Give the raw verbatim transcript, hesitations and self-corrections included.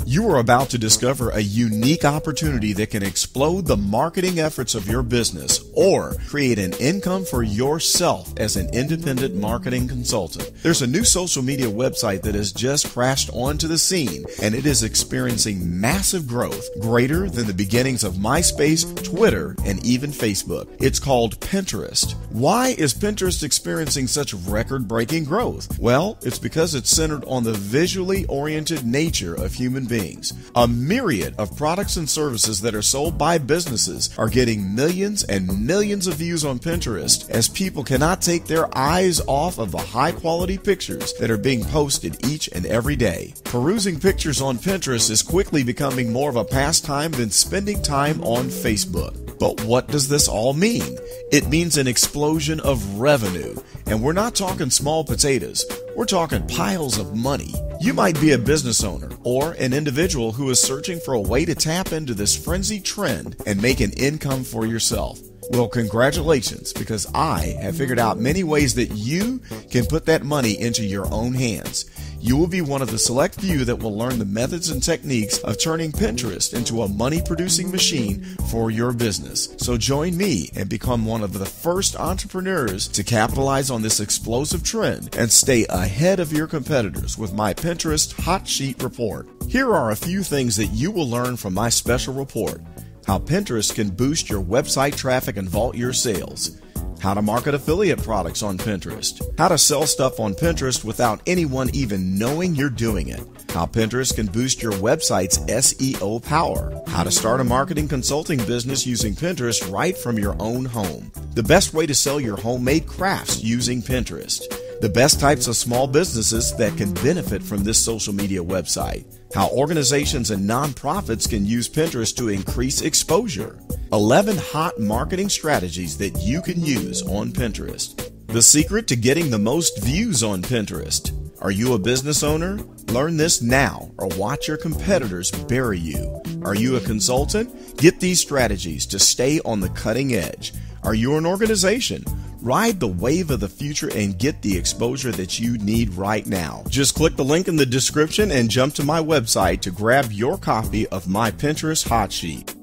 You are about to discover a unique opportunity that can explode the marketing efforts of your business or create an income for yourself as an independent marketing consultant. There's a new social media website that has just crashed onto the scene, and it is experiencing massive growth, greater than the beginnings of MySpace, Twitter, and even Facebook. It's called Pinterest. Why is Pinterest experiencing such record-breaking growth? Well, it's because it's centered on the visually oriented nature of human beings. A myriad of products and services that are sold by businesses are getting millions and millions of views on Pinterest as people cannot take their eyes off of the high-quality pictures that are being posted each and every day. Perusing pictures on Pinterest is quickly becoming more of a pastime than spending time on Facebook. But what does this all mean? It means an explosion of revenue. And we're not talking small potatoes. We're talking piles of money. You might be a business owner or an individual who is searching for a way to tap into this frenzied trend and make an income for yourself. Well, congratulations, because I have figured out many ways that you can put that money into your own hands. You will be one of the select few that will learn the methods and techniques of turning Pinterest into a money-producing machine for your business. So join me and become one of the first entrepreneurs to capitalize on this explosive trend and stay ahead of your competitors with my Pinterest Hot Sheet Report. Here are a few things that you will learn from my special report. How Pinterest can boost your website traffic and vault your sales. How to market affiliate products on Pinterest. How to sell stuff on Pinterest without anyone even knowing you're doing it. How Pinterest can boost your website's S E O power. How to start a marketing consulting business using Pinterest right from your own home. The best way to sell your homemade crafts using Pinterest. The best types of small businesses that can benefit from this social media website. How organizations and nonprofits can use Pinterest to increase exposure. eleven hot marketing strategies that you can use on Pinterest. The secret to getting the most views on Pinterest. Are you a business owner? Learn this now or watch your competitors bury you. Are you a consultant? Get these strategies to stay on the cutting edge. Are you an organization? Ride the wave of the future and get the exposure that you need right now. Just click the link in the description and jump to my website to grab your copy of my Pinterest Hot Sheet.